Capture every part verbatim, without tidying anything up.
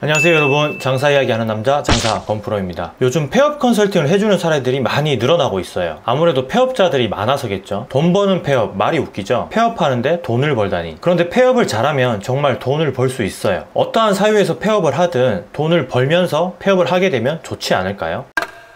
안녕하세요 여러분, 장사 이야기 하는 남자 장사 권프로입니다. 요즘 폐업 컨설팅을 해주는 사례들이 많이 늘어나고 있어요. 아무래도 폐업자들이 많아서겠죠. 돈 버는 폐업, 말이 웃기죠. 폐업하는데 돈을 벌다니. 그런데 폐업을 잘하면 정말 돈을 벌 수 있어요. 어떠한 사유에서 폐업을 하든 돈을 벌면서 폐업을 하게 되면 좋지 않을까요?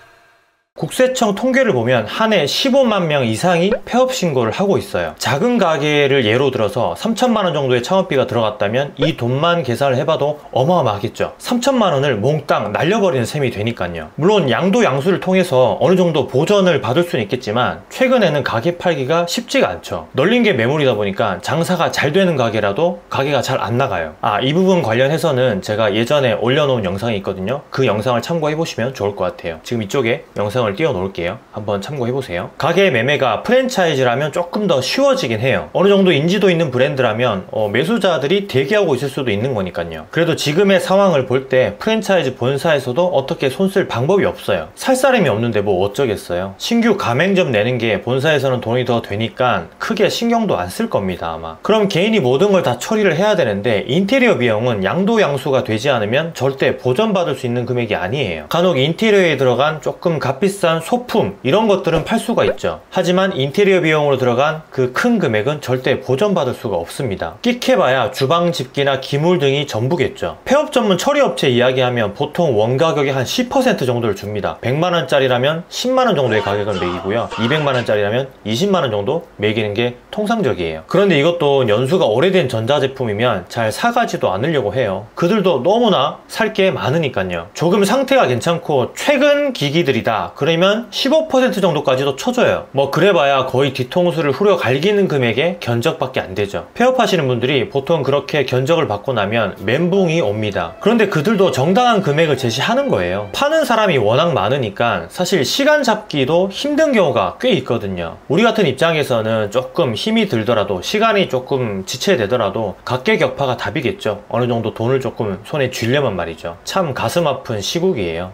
국세청 통계를 보면 한 해 십오만 명 이상이 폐업 신고를 하고 있어요. 작은 가게를 예로 들어서 삼천만 원 정도의 창업비가 들어갔다면 이 돈만 계산을 해봐도 어마어마하겠죠. 삼천만 원을 몽땅 날려버리는 셈이 되니까요. 물론 양도 양수를 통해서 어느 정도 보전을 받을 수는 있겠지만 최근에는 가게 팔기가 쉽지가 않죠. 널린 게 매물이다 보니까 장사가 잘 되는 가게라도 가게가 잘 안 나가요. 아, 이 부분 관련해서는 제가 예전에 올려놓은 영상이 있거든요. 그 영상을 참고해 보시면 좋을 것 같아요. 지금 이쪽에 영상을 띄워 놓을게요. 한번 참고해 보세요. 가게 매매가 프랜차이즈라면 조금 더 쉬워지긴 해요. 어느 정도 인지도 있는 브랜드라면 어, 매수자들이 대기하고 있을 수도 있는 거니까요. 그래도 지금의 상황을 볼 때 프랜차이즈 본사에서도 어떻게 손 쓸 방법이 없어요. 살 사람이 없는데 뭐 어쩌겠어요. 신규 가맹점 내는 게 본사에서는 돈이 더 되니까 크게 신경도 안 쓸 겁니다 아마. 그럼 개인이 모든 걸 다 처리를 해야 되는데 인테리어 비용은 양도 양수가 되지 않으면 절대 보전받을 수 있는 금액이 아니에요. 간혹 인테리어에 들어간 조금 값비싼 소품 이런 것들은 팔 수가 있죠. 하지만 인테리어 비용으로 들어간 그 큰 금액은 절대 보전받을 수가 없습니다. 끽해봐야 주방 집기나 기물 등이 전부겠죠. 폐업 전문 처리업체 이야기하면 보통 원가격의 한 십 퍼센트 정도를 줍니다. 백만 원짜리라면 십만 원 정도의 가격을 매기고요. 이백만 원짜리라면 이십만 원 정도 매기는 게 통상적이에요. 그런데 이것도 연수가 오래된 전자제품이면 잘 사가지도 않으려고 해요. 그들도 너무나 살 게 많으니까요. 조금 상태가 괜찮고 최근 기기들이다 그러면 십오 퍼센트 정도까지도 쳐줘요. 뭐 그래봐야 거의 뒤통수를 후려 갈기는 금액의 견적밖에 안 되죠. 폐업하시는 분들이 보통 그렇게 견적을 받고 나면 멘붕이 옵니다. 그런데 그들도 정당한 금액을 제시하는 거예요. 파는 사람이 워낙 많으니까 사실 시간 잡기도 힘든 경우가 꽤 있거든요. 우리 같은 입장에서는 조금 힘이 들더라도 시간이 조금 지체되더라도 각계격파가 답이겠죠. 어느 정도 돈을 조금 손에 쥐려면 말이죠. 참 가슴 아픈 시국이에요.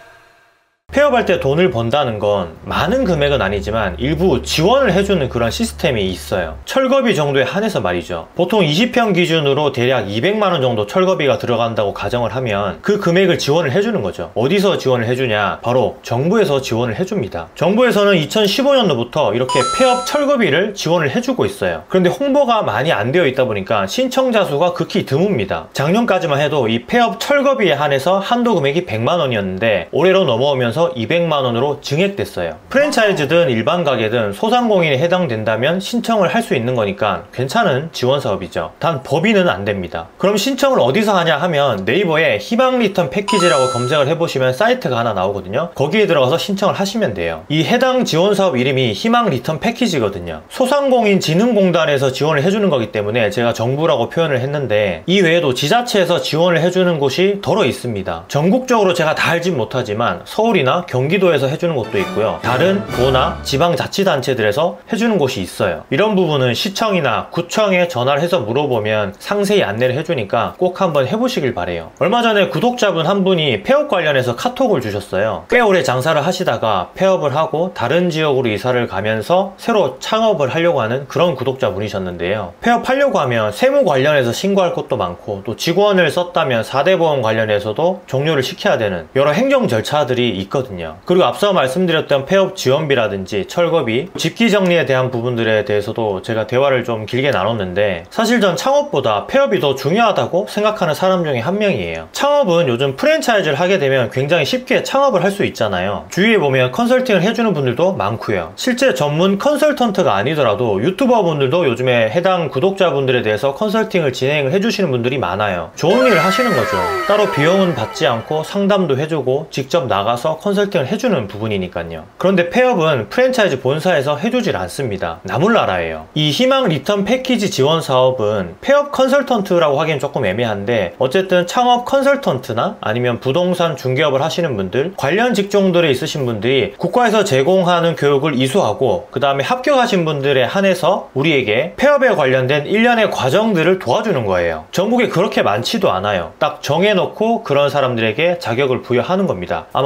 폐업할 때 돈을 번다는 건 많은 금액은 아니지만 일부 지원을 해주는 그런 시스템이 있어요. 철거비 정도에 한해서 말이죠. 보통 이십 평 기준으로 대략 이백만 원 정도 철거비가 들어간다고 가정을 하면 그 금액을 지원을 해주는 거죠. 어디서 지원을 해주냐? 바로 정부에서 지원을 해줍니다. 정부에서는 이천십오 년도부터 이렇게 폐업 철거비를 지원을 해주고 있어요. 그런데 홍보가 많이 안 되어 있다 보니까 신청자 수가 극히 드뭅니다. 작년까지만 해도 이 폐업 철거비에 한해서 한도 금액이 백만 원이었는데 올해로 넘어오면서 이백만 원으로 증액됐어요. 프랜차이즈든 일반 가게든 소상공인에 해당된다면 신청을 할 수 있는 거니까 괜찮은 지원 사업이죠. 단 법인은 안 됩니다. 그럼 신청을 어디서 하냐 하면 네이버에 희망 리턴 패키지라고 검색을 해보시면 사이트가 하나 나오거든요. 거기에 들어가서 신청을 하시면 돼요. 이 해당 지원 사업 이름이 희망 리턴 패키지거든요. 소상공인 진흥공단에서 지원을 해주는 거기 때문에 제가 정부라고 표현을 했는데 이 외에도 지자체에서 지원을 해주는 곳이 더러 있습니다. 전국적으로 제가 다 알진 못하지만 서울이나 경기도에서 해주는 곳도 있고요. 다른 도나 지방자치단체들에서 해주는 곳이 있어요. 이런 부분은 시청이나 구청에 전화를 해서 물어보면 상세히 안내를 해주니까 꼭 한번 해보시길 바래요. 얼마 전에 구독자분 한 분이 폐업 관련해서 카톡을 주셨어요. 꽤 오래 장사를 하시다가 폐업을 하고 다른 지역으로 이사를 가면서 새로 창업을 하려고 하는 그런 구독자분이셨는데요. 폐업하려고 하면 세무 관련해서 신고할 것도 많고 또 직원을 썼다면 사 대 보험 관련해서도 종료를 시켜야 되는 여러 행정 절차들이 있거든요. 그리고 앞서 말씀드렸던 폐업 지원비라든지 철거비, 집기 정리에 대한 부분들에 대해서도 제가 대화를 좀 길게 나눴는데 사실 전 창업보다 폐업이 더 중요하다고 생각하는 사람 중에 한 명이에요. 창업은 요즘 프랜차이즈를 하게 되면 굉장히 쉽게 창업을 할 수 있잖아요. 주위에 보면 컨설팅을 해주는 분들도 많고요. 실제 전문 컨설턴트가 아니더라도 유튜버 분들도 요즘에 해당 구독자분들에 대해서 컨설팅을 진행을 해주시는 분들이 많아요. 좋은 일을 하시는 거죠. 따로 비용은 받지 않고 상담도 해주고 직접 나가서 컨설팅을 해주는 부분이니까요. 그런데 폐업은 프랜차이즈 본사에서 해주질 않습니다. 나몰라라예요. 이 희망 리턴 패키지 지원 사업은 폐업 컨설턴트라고 하기엔 조금 애매한데 어쨌든 창업 컨설턴트나 아니면 부동산 중개업을 하시는 분들, 관련 직종들에 있으신 분들이 국가에서 제공하는 교육을 이수하고 그 다음에 합격하신 분들에 한해서 우리에게 폐업에 관련된 일련의 과정들을 도와주는 거예요. 전국에 그렇게 많지도 않아요. 딱 정해놓고 그런 사람들에게 자격을 부여하는 겁니다. 아마 오백 명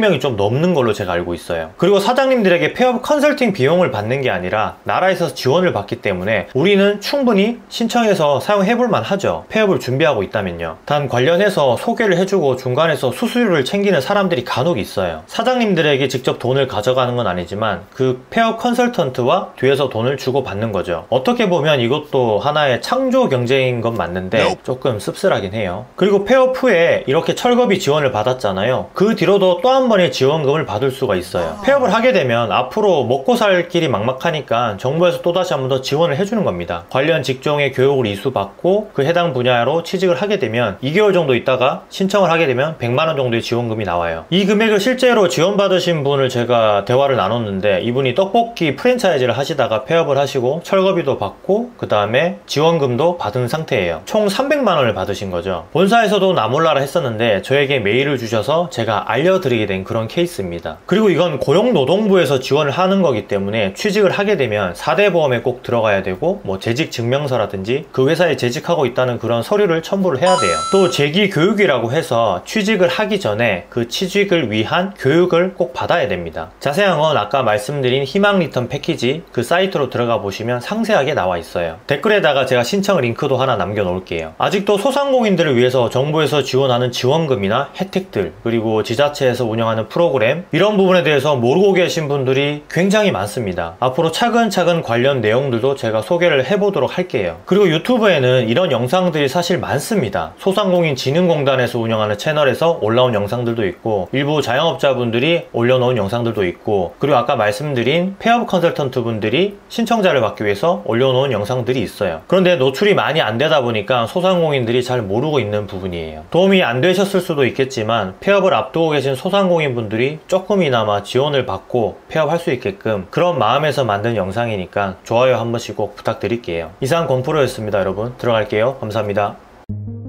명이 좀 넘는 걸로 제가 알고 있어요. 그리고 사장님들에게 폐업 컨설팅 비용을 받는 게 아니라 나라에서 지원을 받기 때문에 우리는 충분히 신청해서 사용해볼 만하죠. 폐업을 준비하고 있다면요. 단 관련해서 소개를 해주고 중간에서 수수료를 챙기는 사람들이 간혹 있어요. 사장님들에게 직접 돈을 가져가는 건 아니지만 그 폐업 컨설턴트와 뒤에서 돈을 주고 받는 거죠. 어떻게 보면 이것도 하나의 창조 경제인 건 맞는데 조금 씁쓸하긴 해요. 그리고 폐업 후에 이렇게 철거비 지원을 받았잖아요. 그 뒤로도 또 한 번의 지원금을 받을 수가 있어요. 폐업을 하게 되면 앞으로 먹고 살 길이 막막하니까 정부에서 또다시 한 번 더 지원을 해주는 겁니다. 관련 직종의 교육을 이수받고 그 해당 분야로 취직을 하게 되면 이 개월 정도 있다가 신청을 하게 되면 백만 원 정도의 지원금이 나와요. 이 금액을 실제로 지원받으신 분을 제가 대화를 나눴는데 이분이 떡볶이 프랜차이즈를 하시다가 폐업을 하시고 철거비도 받고 그 다음에 지원금도 받은 상태예요. 총 삼백만 원을 받으신 거죠. 본사에서도 나 몰라라 했었는데 저에게 메일을 주셔서 제가 알려드리게 된 그런 케이스입니다. 그리고 이건 고용노동부에서 지원을 하는 거기 때문에 취직을 하게 되면 사 대 보험에 꼭 들어가야 되고 뭐 재직 증명서라든지 그 회사에 재직하고 있다는 그런 서류를 첨부를 해야 돼요. 또 재기 교육이라고 해서 취직을 하기 전에 그 취직을 위한 교육을 꼭 받아야 됩니다. 자세한 건 아까 말씀드린 희망 리턴 패키지 그 사이트로 들어가 보시면 상세하게 나와 있어요. 댓글에다가 제가 신청 링크도 하나 남겨 놓을게요. 아직도 소상공인들을 위해서 정부에서 지원하는 지원금이나 혜택들 그리고 지자체에서 운영하는 프로그램 이런 부분에 대해서 모르고 계신 분들이 굉장히 많습니다. 앞으로 차근차근 관련 내용들도 제가 소개를 해보도록 할게요. 그리고 유튜브에는 이런 영상들이 사실 많습니다. 소상공인 진흥공단에서 운영하는 채널에서 올라온 영상들도 있고 일부 자영업자분들이 올려놓은 영상들도 있고 그리고 아까 말씀드린 폐업 컨설턴트 분들이 신청자를 받기 위해서 올려놓은 영상들이 있어요. 그런데 노출이 많이 안 되다 보니까 소상공인들이 잘 모르고 있는 부분이에요. 도움이 안 되셨을 수도 있겠지만 폐업을 앞두고 계신 소상공인 분들이 조금이나마 지원을 받고 폐업할 수 있게끔 그런 마음에서 만든 영상이니까 좋아요 한 번씩 꼭 부탁드릴게요. 이상 건프로였습니다. 여러분 들어갈게요. 감사합니다.